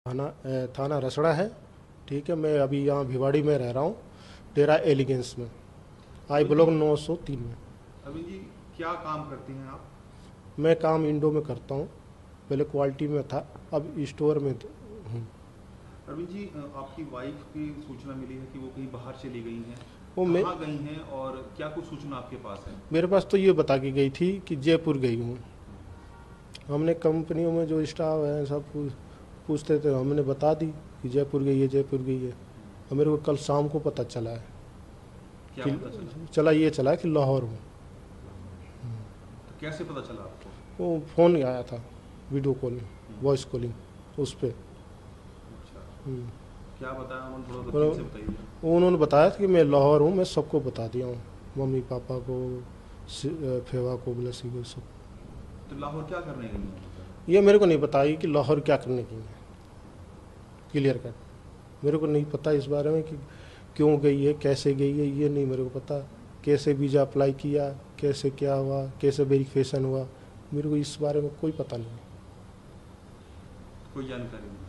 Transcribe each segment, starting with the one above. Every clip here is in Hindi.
थाना रसड़ा है। ठीक है, मैं अभी यहाँ भिवाड़ी में रह रहा हूँ, डेरा एलिगेंस में, आई अभी ब्लॉक जी 903 में। अभी जी क्या काम करती हैं आप? मैं काम इंडो में करता हूँ, पहले क्वालिटी में था, अब स्टोर में हूँ। अरविंद जी, आपकी वाइफ की सूचना मिली है कि वो कहीं बाहर चली गई हैं। वो मैं कहाँ गई हैं और क्या कुछ सूचना आपके पास है? मेरे पास तो ये बता के गई थी कि जयपुर गई हूँ। हमने कंपनियों में जो स्टाफ है सब पूछते थे, हमने बता दी कि जयपुर गई है, जयपुर गई है। और मेरे को कल शाम को पता चला है क्या कि पता चला? चला है कि लाहौर हूँ। तो कैसे पता चला आपको? वो फ़ोन आया था, वीडियो कॉलिंग, वॉइस कॉलिंग उस पर। अच्छा, क्या बताया उन्होंने? थोड़ा और तफसील से बताइए। उन्होंने बताया कि मैं लाहौर हूँ, मैं सबको बता दिया हूँ, मम्मी पापा को, फेवा को, ब्लसी को, सब। तो लाहौर क्या करने गई हैं? ये मेरे को नहीं बताई कि लाहौर क्या करने की है, क्लियर कट। मेरे को नहीं पता इस बारे में कि क्यों गई है, कैसे गई है, ये नहीं मेरे को पता। कैसे वीज़ा अप्लाई किया, कैसे क्या हुआ, कैसे वेरिफिकेशन हुआ, मेरे को इस बारे में कोई पता नहीं। कोई जानकारी नहीं।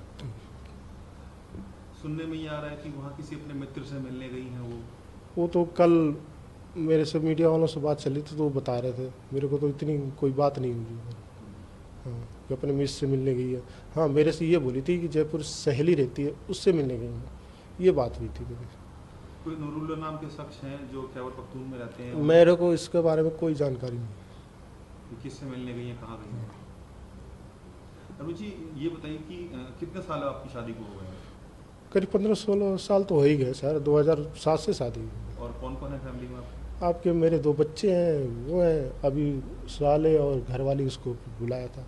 सुनने में ये आ रहा है कि वहाँ किसी अपने मित्र से मिलने गई हैं वो। तो कल मेरे से मीडिया वालों से बात चली थी तो वो बता रहे थे, मेरे को तो इतनी कोई बात नहीं हुई। हाँ, कि अपने मिस से मिलने गई है। हाँ, मेरे से ये बोली थी कि जयपुर सहेली रहती है, उससे मिलने गई है, ये बात हुई थी मेरी। कोई नूरुल्लाह नाम के शख्स हैं जो खैबर पख्तून में रहते हैं? मेरे को इसके बारे में कोई जानकारी नहीं। कि किससे मिलने गई हैं, कहाँ गई हैं? अरुण जी, ये बताइए कि कितने साल आपकी शादी को हो गए हैं? करीब 15-16 साल तो हो ही गए सर, 2007 से शादी हुई। और कौन कौन है फैमिली में आपके? आपके मेरे 2 बच्चे हैं, वो हैं अभी साले, और घरवाली उसको बुलाया था।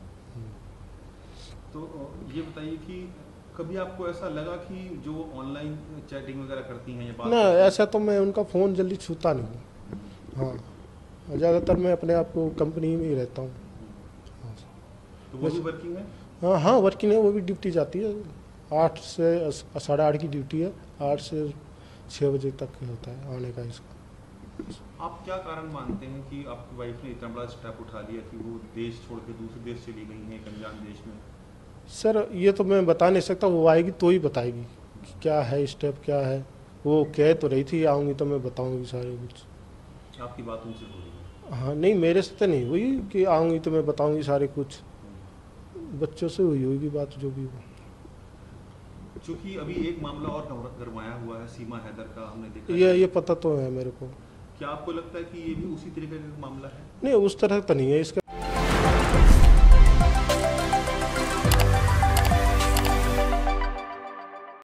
तो ये बताइए कि कभी आपको ऐसा लगा कि जो ऑनलाइन चैटिंग वगैरह करती हैं या बात ना, करती हैं? ऐसा तो मैं उनका फ़ोन जल्दी छूता नहीं हूँ। हाँ, ज़्यादातर मैं अपने आप को कंपनी में ही रहता हूँ। हाँ, तो वो भी वर्किंग है? हाँ हाँ, वर्किंग है, वो भी ड्यूटी जाती है। 8 से 8:30 की ड्यूटी है, 8 से 6 बजे तक होता है आने का इसका। आप क्या कारण मानते हैं कि आपकी वाइफ ने इतना बड़ा स्टेप उठा लिया कि वो देश छोड़ के दूसरे देश चली गई हैं, एक अनजान देश में? सर ये तो मैं बता नहीं सकता, वो आएगी तो ही बताएगी कि क्या है स्टेप, क्या है। वो कह तो रही थी आऊँगी तो मैं बताऊँगी सारे कुछ। आपकी बात उनसे हो रही है? हाँ नहीं, मेरे से तो नहीं हुई कि आऊँगी तो मैं बताऊँगी सारे कुछ, बच्चों से हुई होगी बात जो भी हो। चूंकि अभी एक मामला और गरमाया हुआ है, सीमा हैदर का, हमने देखा ये पता तो है मेरे को। क्या आपको लगता है कि ये भी उसी तरीके का मामला है? नहीं, उस तरह तो नहीं है इसका।